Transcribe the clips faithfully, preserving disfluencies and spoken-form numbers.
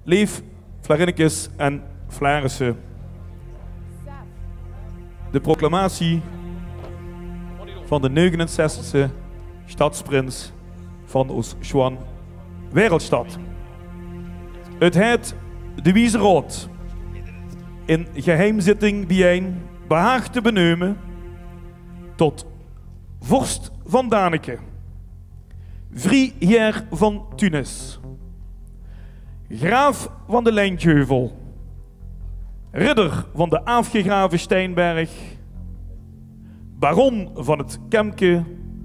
Leef Flarinicus en Flarissen. De proclamatie van de negenenzestigste stadsprins van Oost-Zwan Wereldstad. Het het de Wieze Raad in geheimzitting bijeen behaagt te benoemen tot vorst van Daneke, vrijheer van Tunis, graaf van de Lijntjeuvel, ridder van de afgegraven Steinberg, baron van het Kemke,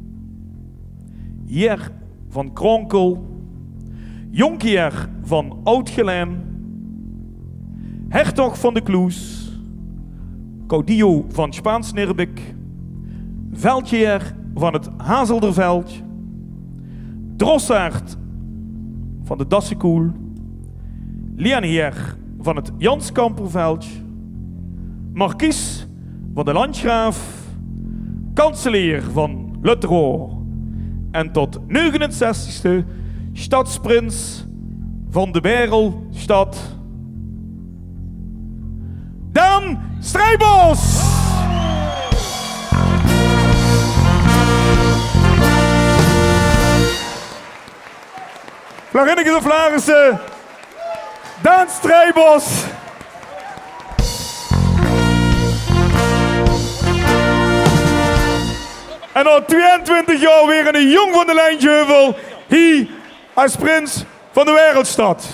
heer van Kronkel, jonkheer van Oud-Gelijn, hertog van de Kloes, caudillo van Spaans-Nerbik, veldheer van het Hazelderveld, drossaard van de Dassekoel, lienheer van het Janskamperveld, markies van de Landgraaf, kanselier van Lutro en tot negenenzestigste stadsprins van de Wereldstad, Daan Strijbos! Flarinicus en Flarissen, Daan Strijbos! En al tweeëntwintig jaar weer een jong van de Lijntjeuvel, hier als prins van de Wereldstad.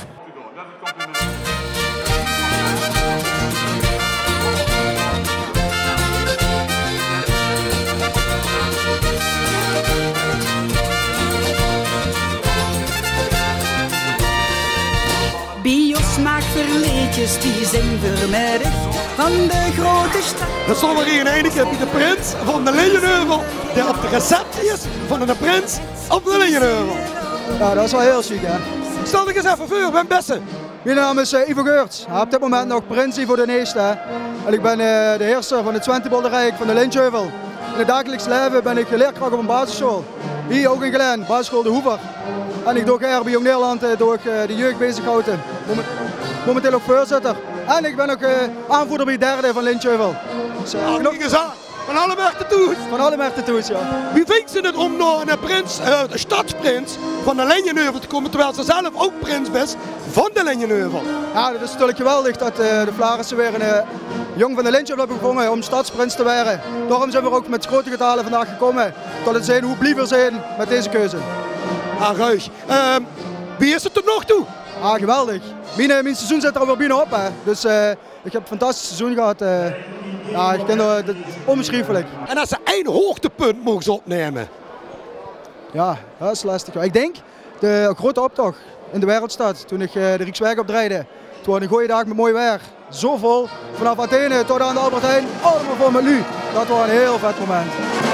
Biosmaakverleedjes die zijn vermerkt van de grote stad. Dan staan we hier in Eindhoven bij de prins van de Lijntjeuvel, die op de receptie is van de prins op de Lijntjeuvel. Ja, dat is wel heel chic, hè. Stel ik eens even voor, ben beste. Mijn naam is uh, Ivo Geurts. Op dit moment nog prins Ivo de Neeste. En ik ben uh, de heerser van het Twente-Bolderrijk van de Lijntjeuvel. In het dagelijks leven ben ik leerkracht op een basisschool. Hier ook in Geleen, basisschool De Hoever. En ik doe hier bij Jong Nederland uh, door uh, de jeugd bezighouden. Momenteel ook voorzitter. En ik ben ook uh, aanvoerder bij de derde van Lijntjeuvel. Dus, uh, Nou, kijk eens aan. Van alle merken toe. Van alle merken toe, ja. Wie vindt ze het om naar een prins, uh, de stadsprins van de Lijntjeuvel te komen, terwijl ze zelf ook prins is van de Lijntjeuvel? Ja, dat is natuurlijk geweldig dat uh, de Flarissen weer een uh, jong van de Lijntjeuvel hebben gevonden om stadsprins te worden. Daarom zijn we ook met grote getalen vandaag gekomen. Tot het zijn hoe blij we zijn met deze keuze. Ah, ruig. Uh, wie is het tot nog toe? Ah, geweldig. Mijn, mijn seizoen zit er alweer bijna op, hè. Dus uh, ik heb een fantastisch seizoen gehad. Uh, ja, ik vind het onbeschrijfelijk. En als ze één hoogtepunt mogen ze opnemen? Ja, dat is lastig. Ik denk de grote optocht in de Wereldstad, toen ik uh, de Rijksweg opdraaide. Toen was een goede dag met mooi weer. Zo vol, vanaf Athene tot aan de Albert Heijn, allemaal vol met lu. Dat was een heel vet moment.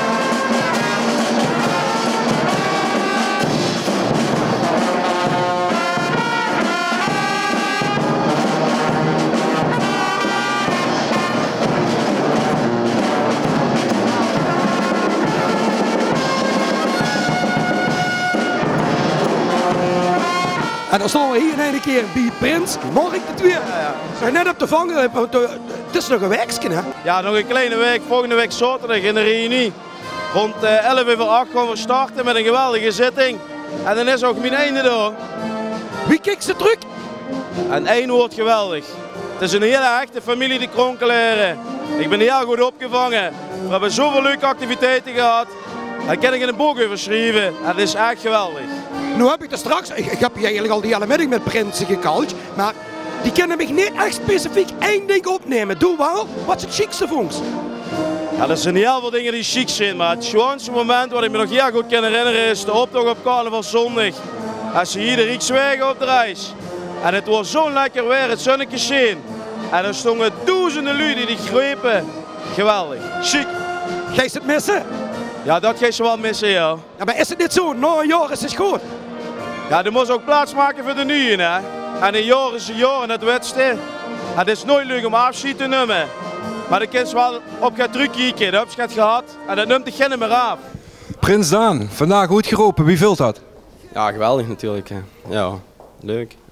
En dan staan we hier in een keer bij Prins Mark de Tweede. Ja, ja. Net op de vangen, het is nog een weekje, hè? Ja, nog een kleine week. Volgende week zaterdag in de reunie. Rond elf uur acht gaan we starten met een geweldige zitting. En dan is ook mijn einde daar. Wie kijkt ze terug? En één woord geweldig. Het is een hele echte familie, de Kronkelaren. Ik ben heel goed opgevangen. We hebben zoveel leuke activiteiten gehad. Daar kan ik in een boek over schrijven. Het is echt geweldig. Nu heb ik er straks, ik, ik heb hier eigenlijk al die hele middag met prinsen gekald, maar die kunnen me niet echt specifiek één ding opnemen. Doe wel, wat is het chicste vond? Ja, er zijn heel veel dingen die chic zijn, maar het schoonste moment wat ik me nog heel goed kan herinneren is de optocht op carnavalszondag. Als je hier de Rijksweg opdraait en het was zo lekker weer, het zonnetje scheen. En er stonden duizenden lui die grepen. Geweldig, chic. Ga je het missen? Ja, dat ga je wel missen, ja. Ja, maar is het niet zo? Na een jaar is het goed. Ja, er moet ook plaats maken voor de nieuwe, hè. En een jaar is een jaar en dat weet je. Het is nooit leuk om afscheid te nemen. Maar de kind wel op gaat terugkijken, dat heb je het gehad. En dat neemt de meer af. Prins Daan, vandaag goed geroepen, wie vult dat? Ja, geweldig natuurlijk. Hè. Ja, leuk.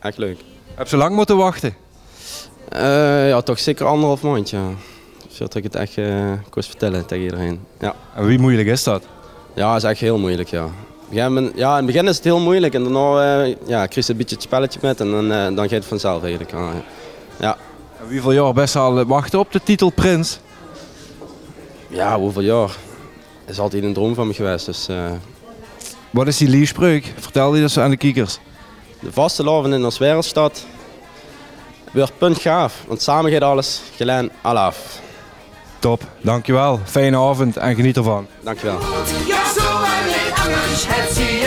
echt leuk. Heb je lang moeten wachten? Uh, ja, toch zeker anderhalf maand, ja. Zodat ik het echt uh, kost vertellen tegen iedereen. Ja. En wie moeilijk is dat? Ja, dat is echt heel moeilijk, ja. Ja, in het begin is het heel moeilijk en daarna uh, ja, krijg je een beetje het spelletje met en dan, uh, dan gaat het vanzelf eigenlijk. Uh, ja. En hoeveel jaar best al wachten op de titel Prins? Ja, hoeveel jaar? Dat is altijd een droom van me geweest. Dus, uh... Wat is die liefspreuk? Vertel die dat aan de kijkers. De vaste laven in ons wereldstad weer punt gaaf, want samen gaat alles gelijk alaf. Top, dankjewel. Fijne avond en geniet ervan. Dankjewel. Ja, zo en niet anders, het zie